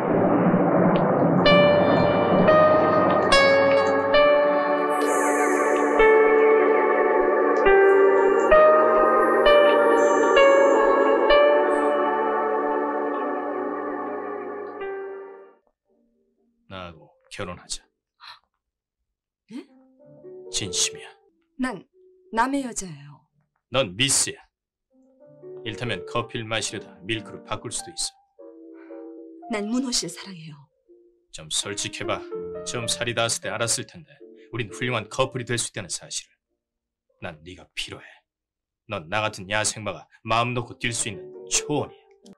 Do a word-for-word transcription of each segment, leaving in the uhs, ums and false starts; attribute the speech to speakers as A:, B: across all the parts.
A: 나하고 결혼하자.
B: 예?
A: 진심이야.
B: 난 남의 여자예요.
A: 넌 미스야. 일테면 커피를 마시려다 밀크로 바꿀 수도 있어.
B: 난 문호 씨를 사랑해요.
A: 좀 솔직해봐. 처음 살이 닿았을 때 알았을 텐데 우린 훌륭한 커플이 될 수 있다는 사실을. 난 네가 필요해. 넌 나 같은 야생마가 마음 놓고 뛸 수 있는 초원이야.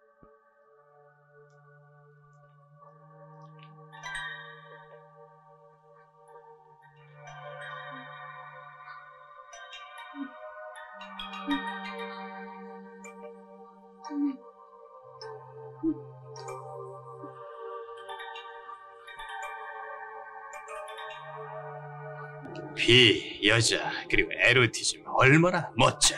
A: 비, 여자, 그리고 에로티즘 얼마나 멋져.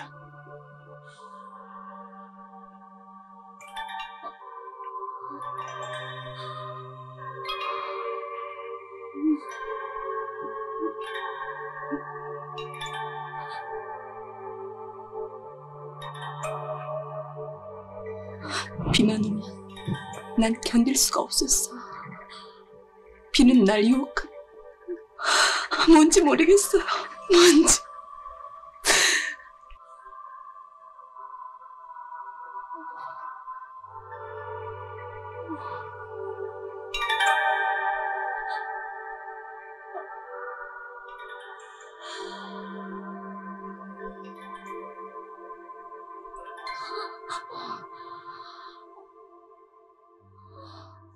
B: 비만 오면 난 견딜 수가 없었어. 비는 날 유혹한 뭔지 모르겠어요. 뭔지.